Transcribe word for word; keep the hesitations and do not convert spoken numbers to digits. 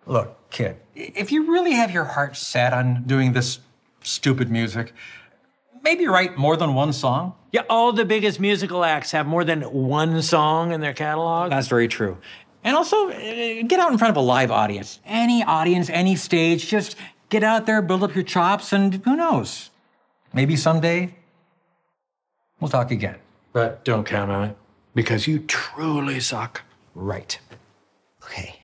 Look, kid, if you really have your heart set on doing this stupid music, maybe write more than one song. Yeah, all the biggest musical acts have more than one song in their catalog. That's very true. And also, uh, get out in front of a live audience. Any audience, any stage, just get out there, build up your chops, and who knows? Maybe someday, we'll talk again. But don't count on it, because you truly suck. Right. Okay.